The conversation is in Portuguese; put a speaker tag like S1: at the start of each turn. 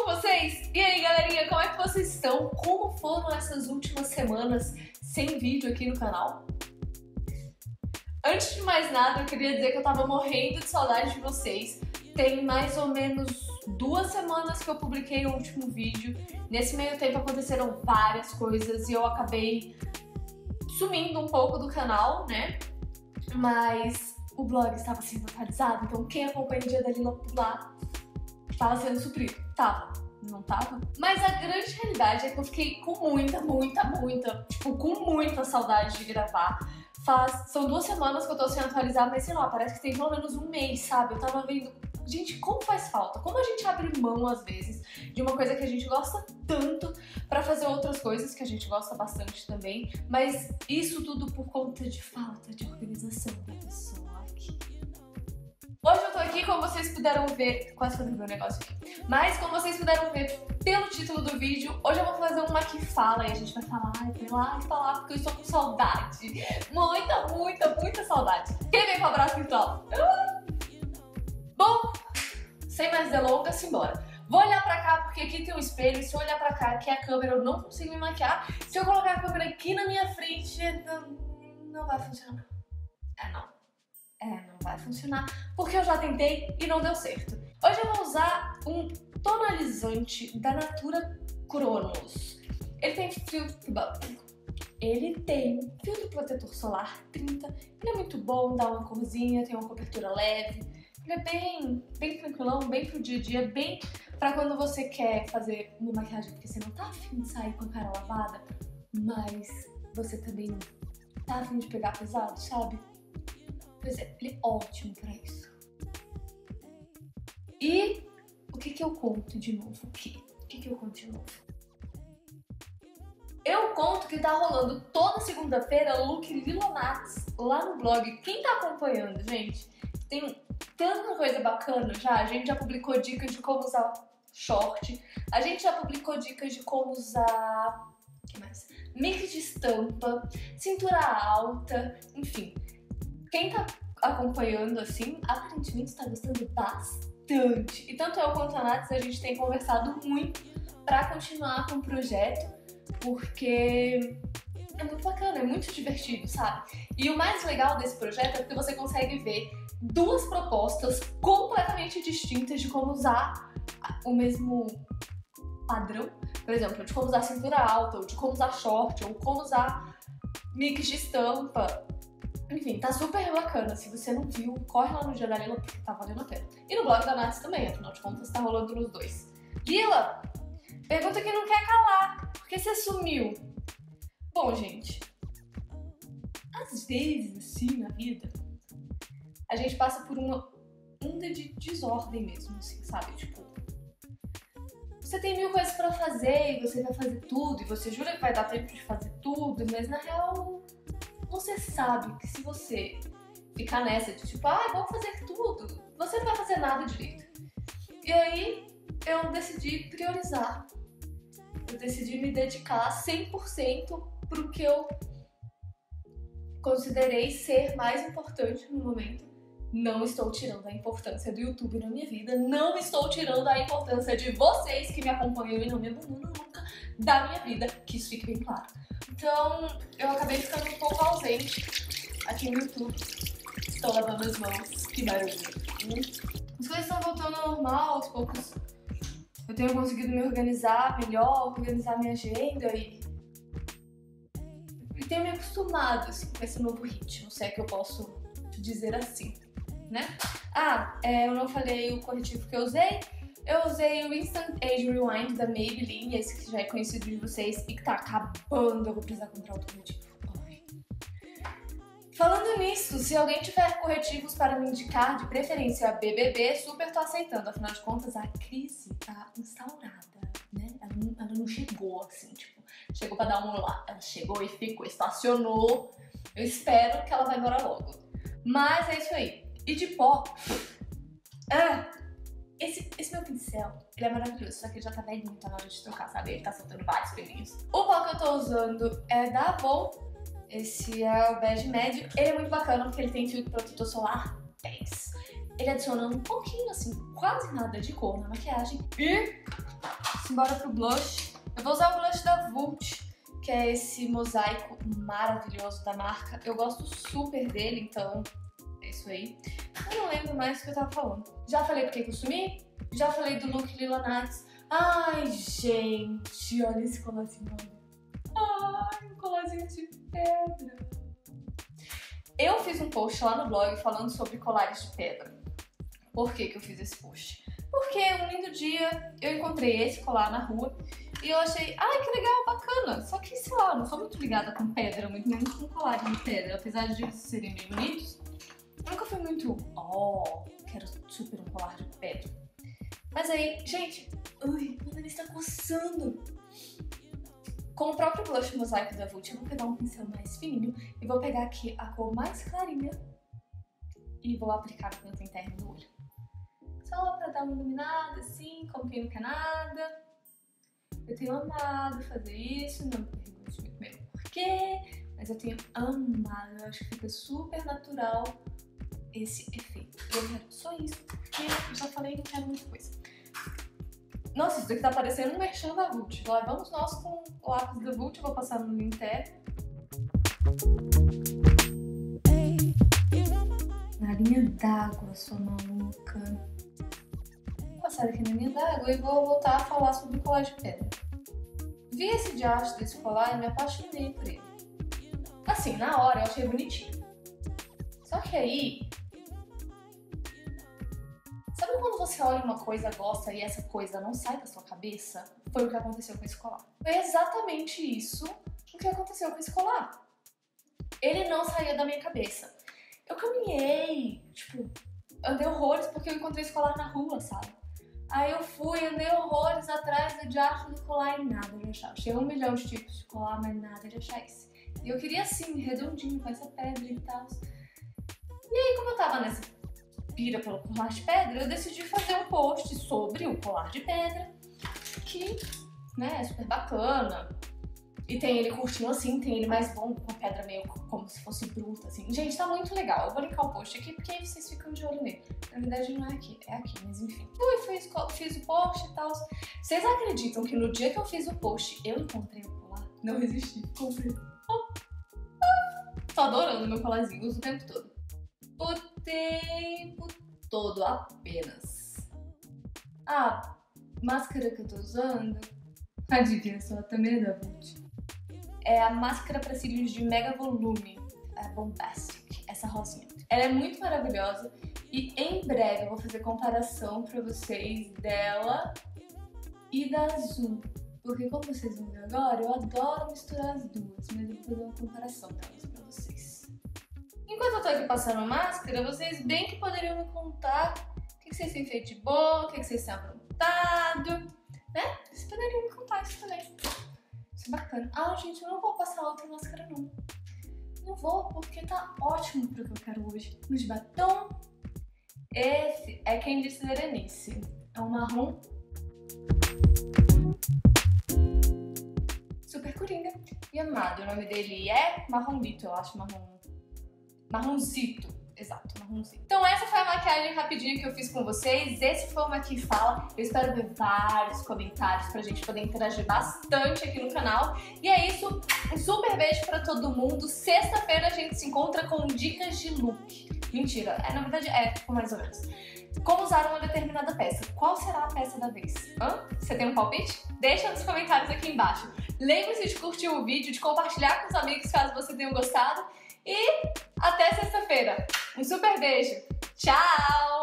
S1: vocês? E aí, galerinha, como é que vocês estão? Como foram essas últimas semanas sem vídeo aqui no canal? Antes de mais nada, eu queria dizer que eu tava morrendo de saudade de vocês. Tem mais ou menos 2 semanas que eu publiquei o último vídeo. Nesse meio tempo aconteceram várias coisas e eu acabei sumindo um pouco do canal, né? Mas o blog estava sendo atualizado, então quem acompanha o Dia da Lila por lá estava sendo suprido. Tava, não tava? Mas a grande realidade é que eu fiquei com muita saudade de gravar. São 2 semanas que eu tô sem atualizar, mas sei lá, parece que tem pelo menos um mês, sabe? Eu tava vendo, gente, como faz falta, como a gente abre mão às vezes de uma coisa que a gente gosta tanto pra fazer outras coisas que a gente gosta bastante também, mas isso tudo por conta de falta de organização da pessoa aqui. Hoje eu tô aqui, como vocês puderam ver, quase fazendo meu negócio aqui, mas como vocês puderam ver pelo título do vídeo, hoje eu vou fazer uma que fala e a gente vai falar, falar, porque eu estou com saudade, muita saudade. Quem vem com o abraço virtual? Bom, sem mais delongas, simbora. Vou olhar pra cá porque aqui tem um espelho, se eu olhar pra cá, aqui é a câmera, eu não consigo me maquiar. Se eu colocar a câmera aqui na minha frente, não vai funcionar. Não vai funcionar, porque eu já tentei e não deu certo. Hoje eu vou usar um tonalizante da Natura Chronos. Ele tem filtro protetor solar 30. Ele é muito bom, dá uma corzinha, tem uma cobertura leve. Ele é bem tranquilão, bem pro dia a dia, bem pra quando você quer fazer uma maquiagem porque você não tá afim de sair com a cara lavada, mas você também não tá afim de pegar pesado, sabe? Pois é, ele é ótimo pra isso. E o que eu conto de novo aqui? O que eu conto de novo? Eu conto que tá rolando toda segunda-feira look Lilonats lá no blog. Quem tá acompanhando, gente, tem tanta coisa bacana já. A gente já publicou dicas de como usar short. A gente já publicou dicas de como usar... o que mais? Mix de estampa, cintura alta, enfim. Quem tá acompanhando assim, aparentemente está gostando bastante. E tanto eu quanto a Nath, a gente tem conversado muito pra continuar com o projeto, porque é muito bacana, é muito divertido, sabe? E o mais legal desse projeto é que você consegue ver 2 propostas completamente distintas de como usar o mesmo padrão. Por exemplo, de como usar cintura alta, ou de como usar short, ou como usar mix de estampa. Enfim, tá super bacana. Se você não viu, corre lá no Dia da Lila porque tá valendo a pena. E no blog da Nath também, afinal de contas tá rolando nos 2. Lila, pergunta que não quer calar. Por que você sumiu? Bom, gente, às vezes, assim, na vida, a gente passa por uma onda de desordem mesmo, assim, sabe? Tipo, você tem 1000 coisas pra fazer e você vai fazer tudo, e você jura que vai dar tempo de fazer tudo, mas na real... você sabe que se você ficar nessa de tipo, vamos fazer tudo, você não vai fazer nada direito. E aí eu decidi priorizar. Eu decidi me dedicar 100% pro que eu considerei ser mais importante no momento. Não estou tirando a importância do YouTube na minha vida, não estou tirando a importância de vocês que me acompanham e não me abandonam nunca da minha vida, que isso fique bem claro. Então, eu acabei ficando um pouco ausente aqui no YouTube. Estou lavando as mãos, que barulho. As coisas estão voltando ao normal, aos poucos. Eu tenho conseguido me organizar melhor, organizar minha agenda e tenho me acostumado assim, com esse novo ritmo, se é que eu posso dizer assim, né? Eu não falei o corretivo que eu usei. Eu usei o Instant Age Rewind da Maybelline, esse que já é conhecido de vocês e que tá acabando. Eu vou precisar comprar outro corretivo. Falando nisso, se alguém tiver corretivos para me indicar, de preferência BBB, super tô aceitando. Afinal de contas, a crise tá instaurada, né? Ela não chegou assim, tipo, chegou pra dar um lá. Ela chegou e ficou, estacionou. Eu espero que ela vai embora logo. Mas é isso aí. E de pó... Esse meu pincel, ele é maravilhoso, só que ele já tá velhinho, tá na hora de trocar, sabe? Ele tá soltando vários pelinhos. O pó que eu tô usando é da Avon. Esse é o bege médio. Ele é muito bacana porque ele tem filtro protetor solar 10. Ele adiciona um pouquinho, assim, quase nada de cor na maquiagem. E Simbora pro blush. Eu vou usar o blush da Vult, que é esse mosaico maravilhoso da marca. Eu gosto super dele, então é isso aí. Eu não lembro mais o que eu tava falando. Já falei porque que eu sumi? Já falei do look Lila Nats. Ai, gente, olha esse colarzinho. Ai, um colarzinho de pedra. Eu fiz um post lá no blog falando sobre colares de pedra. Por que que eu fiz esse post? Porque um lindo dia eu encontrei esse colar na rua e eu achei, ai, que legal, bacana. Só que, sei lá, eu não sou muito ligada com pedra, muito menos com colares de pedra. Apesar de serem bem bonitos, eu nunca fui muito, quero super um colar de pedra. Mas aí, gente, meu nariz tá coçando. Com o próprio blush mosaico da Vult, eu vou pegar um pincel mais fininho e vou pegar aqui a cor mais clarinha e vou aplicar no canto interno do olho. Só pra dar uma iluminada, assim, como quem não quer nada. Eu tenho amado fazer isso, não me pergunte muito bem o porquê, mas eu tenho amado, eu acho que fica super natural esse efeito. Eu quero só isso, porque eu já falei, não quero muita coisa. Nossa, isso daqui tá parecendo um merchan da Vult. Lá vamos nós com o lápis da Vult, eu vou passar no meu interno. Na linha d'água, sua maluca. Vou passar aqui na linha d'água e vou voltar a falar sobre o colar de pedra. Vi esse diacho desse colar e me apaixonei por ele. Assim, na hora eu achei bonitinho. Só que aí... Sabe quando você olha uma coisa, gosta e essa coisa não sai da sua cabeça? Foi o que aconteceu com esse colar. Foi exatamente isso o que aconteceu com esse colar. Ele não saía da minha cabeça. Eu caminhei, tipo, andei horrores porque eu encontrei esse colar na rua, sabe? Aí eu fui, andei horrores atrás do diacho do colar e nada de achar. Achei 1 milhão de tipos de colar, mas nada de achar esse. E eu queria assim, redondinho, com essa pedra e tal. E aí, como eu tava nessa pira pelo colar de pedra, eu decidi fazer um post sobre o colar de pedra, que, né, é super bacana. E tem ele curtinho assim, tem ele mais longo, com a pedra meio como se fosse bruta, assim. Gente, tá muito legal. Eu vou linkar o post aqui, porque aí vocês ficam de olho nele. Na verdade, não é aqui, é aqui, mas enfim. Fiz o post e tal. Vocês acreditam que no dia que eu fiz o post, eu encontrei o colar? Não resisti, comprei. Tô adorando meu colarzinho, uso o tempo todo. O tempo todo, apenas. A máscara que eu tô usando, adivinha só, também é da Vult. É a máscara para cílios de mega volume, a Bombastic, essa rosinha. Ela é muito maravilhosa e em breve eu vou fazer comparação pra vocês dela e da azul. Porque como vocês vão ver agora, eu adoro misturar as duas, mas eu vou fazer uma comparação delas pra vocês. Enquanto eu tô aqui passando a máscara, vocês bem que poderiam me contar o que vocês têm feito de bom, o que vocês têm aprontado, né? Vocês poderiam me contar isso também. Isso é bacana. Ah, gente, eu não vou passar outra máscara, não. Não vou, porque tá ótimo pro que eu quero hoje. Mas de batom, esse é quem disse Berenice. É um marrom super coringa e amado. O nome dele é Marronzito, eu acho, Marronzito. Exato, marronzinho. Então essa foi a maquiagem rapidinha que eu fiz com vocês. Esse foi o Maqui Fala. Eu espero ver vários comentários pra gente poder interagir bastante aqui no canal. E é isso. Um super beijo pra todo mundo. Sexta-feira a gente se encontra com dicas de look. Mentira, na verdade tipo mais ou menos. Como usar uma determinada peça. Qual será a peça da vez? Você tem um palpite? Deixa nos comentários aqui embaixo. Lembre-se de curtir o vídeo, de compartilhar com os amigos caso você tenha gostado. E até sexta-feira. Um super beijo. Tchau!